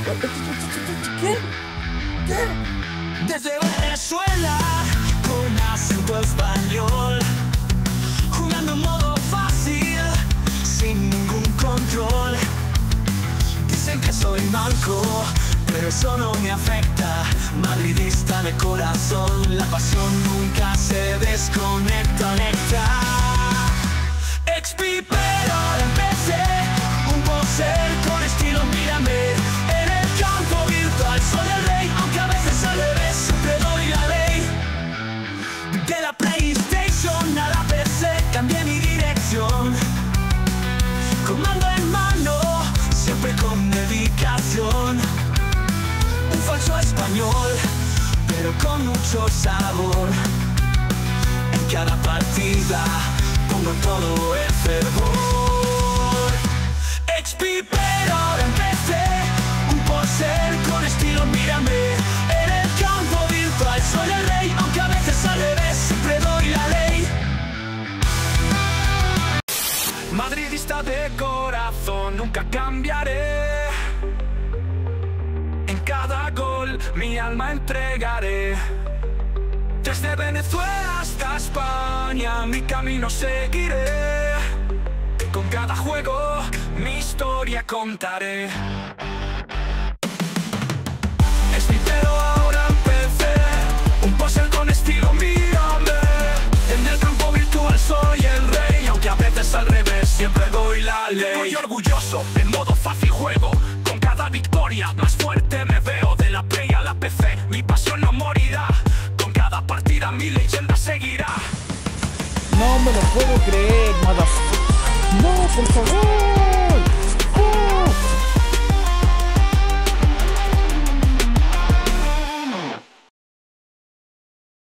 ¿Qué? ¿Qué? Desde Venezuela, con acento español, jugando en modo fácil, sin ningún control. Dicen que soy manco, pero eso no me afecta. Madridista de corazón, la pasión nunca se desconecta. Ex-pipero, ahora empecé, un boxer con estilo, mírame. En el campo virtual soy el rey, aunque a veces al revés, siempre doy la ley. De la PlayStation a la PC, cambié mi dirección. Comando en mano, siempre con dedicación. Un falso español, pero con mucho sabor. En cada partida pongo todo el fervor. Ex-pipero, ahora empecé, un boxer con estilo, mírame. En el campo virtual soy el rey, aunque a veces al revés, siempre doy la ley. Madridista de corazón, nunca cambiaré. En cada gol mi alma entregaré. Desde Venezuela hasta España mi camino seguiré. Con cada juego mi historia contaré. Ex-pipero, ahora empecé, un póster con estilo, mírame. En el campo virtual soy el rey, aunque a veces al revés, siempre doy la ley. Estoy orgulloso, en modo fácil juego. Con cada victoria más fuerte me veo. De la Play a la PC, mi pasión no morirá. Con cada partida mi leyenda seguirá. No me lo puedo creer, motherfucker. No, por favor.